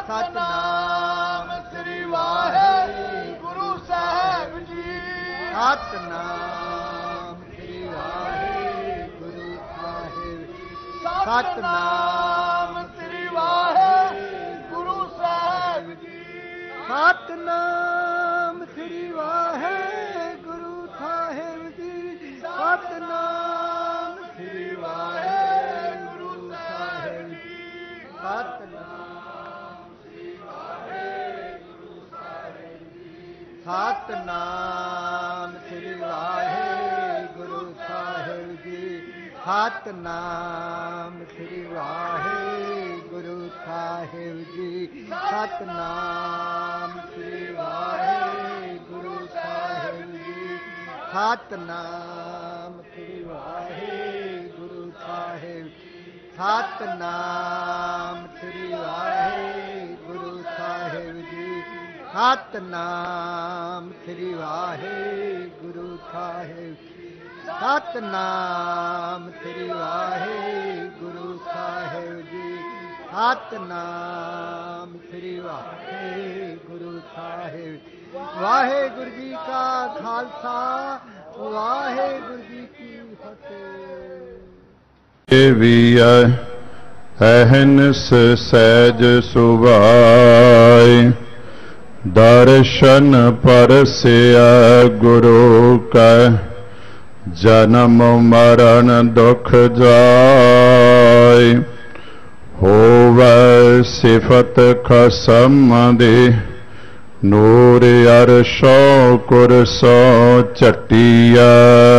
सतनाम श्री वाहेगुरु साहिब जी। सतनाम श्री वाहेगुरु साहिब। सतनाम श्री वाहेगुरु साहिब जी। सतनाम श्री वाहेगुरु साहिब जी। सतनाम श्री वाहेगुरु साहिब जी। सतनाम श्री वाहेगुरु साहिब जी। सतनाम श्री वाहेगुरु साहिब जी। सतनाम श्री वाहेगुरु साहिब जी। सतनाम श्री वाहेगुरु साहिब। सतनाम श्री वाहेगुरु साहिब जी। सतनाम श्री वाहेगुरु साहिब। सतनाम श्री वाहेगुरु साहिब जी। सतनाम श्री वाहेगुरु साहिब। वाहेगुरु जी का खालसा वाहेगुरु जी की फतेह। अहनस सहज सुभाय दर्शन परसिया गुरु का जन्म मरण दुख जाय होवै सिफत खसम दे नूर अरशो कुरसो चटिया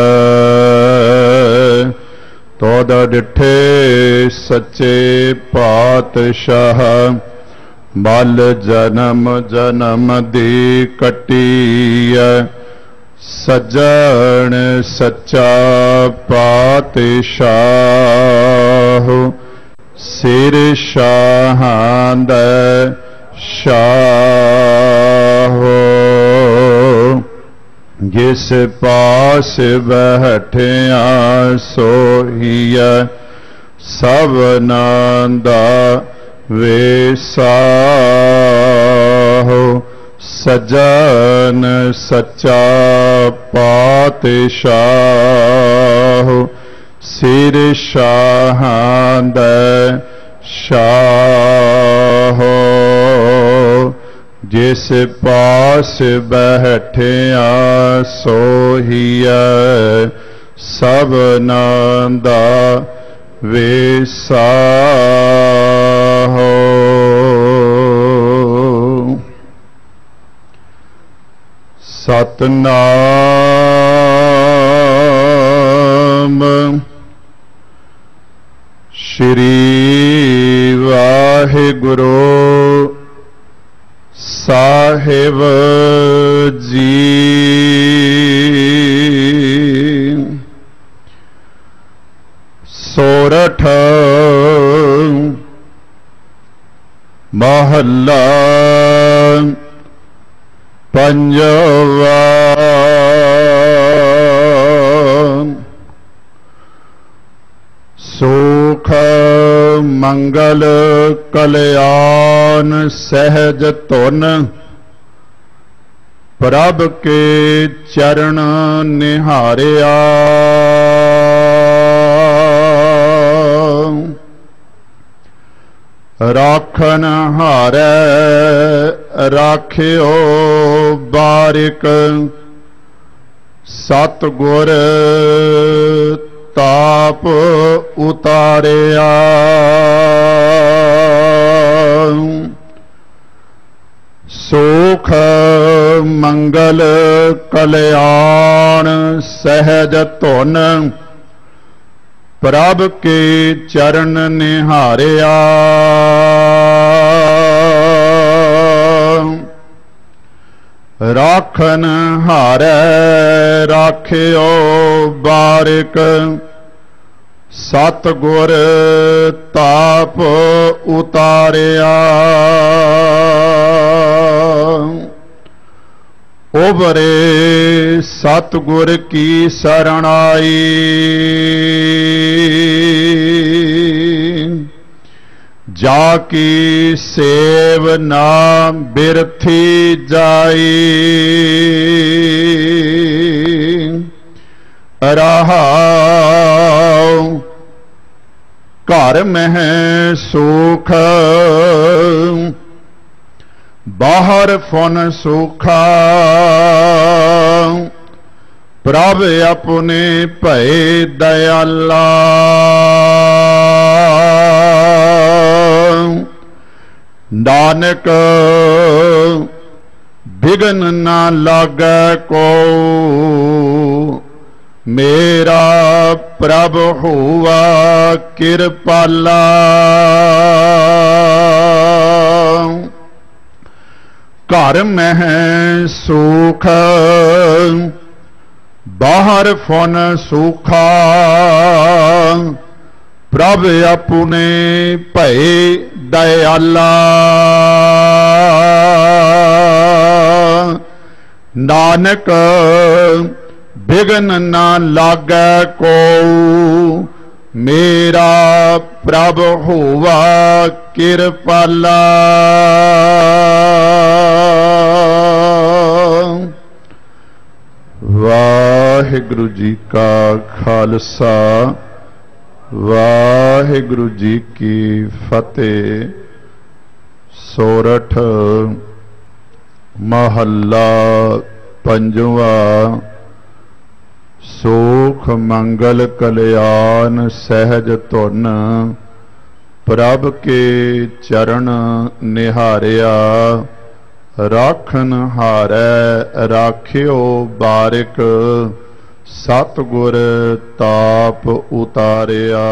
तोद डिठे सच्चे पातशाह बल जन्म जन्म दी कटिया सज्जन सच्चा पातशाह सिर शाहां दा शाह जिस पास बैठिया सोहिया सबना दा वेसाहो सज्जन सच्चा पातशाह सिर शाहां दा शाह जिस पास बैठिया सोहिया सबना दा वेसाहो। सतनाम श्री वाहिगुरु साहिब जी। सोरठ महला पंजवा सुख मंगल कल्याण सहज धुन प्रभ के चरण निहारिया राखन हारै राखियो बारिक सतगुर ताप उतारिया सुख मंगल कल्याण सहज धुन प्रभ के चरण निहारिया राखन हारै राखियो बारिक सतगुर ताप उतारिया उबरे सतगुर की शरणाई जाकी सेव ना बिरथी जाई। रहाओ घर में सुख बाहर फुन सुखा। प्रभ अपने भय दयाला। नानक बिघन ना लागे को मेरा प्रभ हुआ कृपाला। घर में सुख बाहर फुन सुखा। प्रभ अपने भय दयाला। नानक बिघन ना लागे को मेरा प्रभ हुआ कृपाला। वाहिगुरु जी का खालसा वाहिगुरु जी की फतेह। सोरठ महला पंजवा। सुख मंगल कल्याण सहज धुन प्रभ के चरण निहारिया। राखन हारै राखियो बारिक सतगुर ताप उतारिया।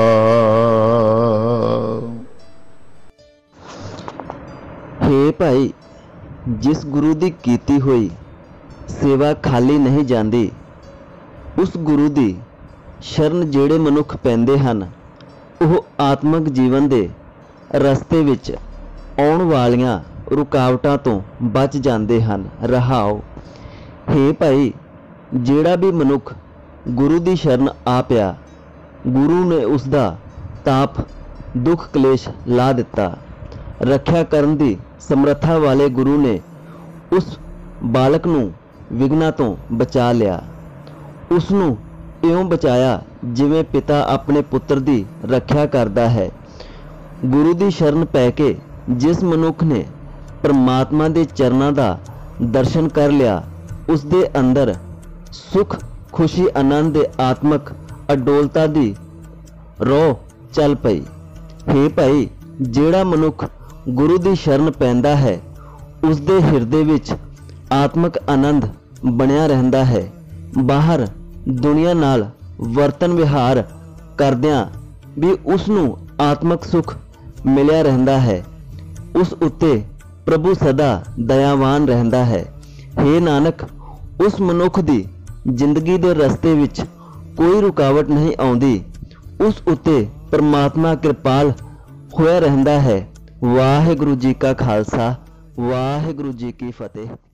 हे भाई, जिस गुरु दी कीती हुई सेवा खाली नहीं जाती। उस गुरु दी शरण ਜਿਹੜੇ ਮਨੁੱਖ ਪੈਂਦੇ ਹਨ ਉਹ ਆਤਮਿਕ ਜੀਵਨ ਦੇ ਰਸਤੇ ਵਿੱਚ ਆਉਣ ਵਾਲੀਆਂ ਰੁਕਾਵਟਾਂ ਤੋਂ ਬਚ ਜਾਂਦੇ ਹਨ। ਰਹਾਓ हे ਭਾਈ, ਜਿਹੜਾ ਵੀ ਮਨੁੱਖ ਗੁਰੂ ਦੀ ਸ਼ਰਨ ਆ ਪਿਆ, ਗੁਰੂ ਨੇ ਉਸ ਦਾ ਤਾਪ ਦੁੱਖ ਕਲੇਸ਼ ਲਾ ਦਿੱਤਾ। ਰੱਖਿਆ ਕਰਨ ਦੀ ਸਮਰੱਥਾ ਵਾਲੇ ਗੁਰੂ ਨੇ ਉਸ ਬਾਲਕ ਨੂੰ ਵਿਘਨਾਂ ਤੋਂ ਬਚਾ ਲਿਆ। ਉਸ ਨੂੰ ਇਉਂ ਬਚਾਇਆ ਜਿਵੇਂ ਪਿਤਾ ਆਪਣੇ ਪੁੱਤਰ ਦੀ ਰੱਖਿਆ ਕਰਦਾ ਹੈ। ਗੁਰੂ ਦੀ ਸ਼ਰਨ ਪੈ ਕੇ ਜਿਸ ਮਨੁੱਖ ਨੇ ਪਰਮਾਤਮਾ ਦੇ ਚਰਨਾਂ ਦਾ ਦਰਸ਼ਨ ਕਰ ਲਿਆ, ਉਸ ਦੇ ਅੰਦਰ ਸੁਖ ਖੁਸ਼ੀ ਆਨੰਦ ਦੇ ਆਤਮਿਕ ਅਡੋਲਤਾ ਦੀ ਰੋਹ ਚੱਲ ਪਈ। हे ਭਾਈ, ਜਿਹੜਾ ਮਨੁੱਖ ਗੁਰੂ ਦੀ ਸ਼ਰਨ ਪੈਂਦਾ ਹੈ ਉਸ ਦੇ ਹਿਰਦੇ ਵਿੱਚ ਆਤਮਿਕ ਆਨੰਦ ਬਣਿਆ ਰਹਿੰਦਾ ਹੈ। ਬਾਹਰ ਦੁਨੀਆ ਨਾਲ ਵਰਤਨ ਵਿਹਾਰ ਕਰਦਿਆਂ ਵੀ ਉਸ ਨੂੰ ਆਤਮਿਕ ਸੁਖ ਮਿਲਿਆ ਰਹਿੰਦਾ ਹੈ। ਉਸ ਉੱਤੇ ਪ੍ਰਭੂ ਸਦਾ ਦਇਆਵਾਨ ਰਹਿੰਦਾ ਹੈ। हे ਨਾਨਕ, ਉਸ ਮਨੁੱਖ ਦੀ ਜ਼ਿੰਦਗੀ ਦੇ ਰਸਤੇ ਵਿੱਚ ਕੋਈ ਰੁਕਾਵਟ ਨਹੀਂ ਆਉਂਦੀ। ਉਸ ਉੱਤੇ ਪਰਮਾਤਮਾ ਕਿਰਪਾਲ ਹੋਇਆ ਰਹਿੰਦਾ ਹੈ। ਵਾਹਿਗੁਰੂ ਜੀ ਕਾ ਖਾਲਸਾ ਵਾਹਿਗੁਰੂ ਜੀ ਕੀ ਫਤਿਹ।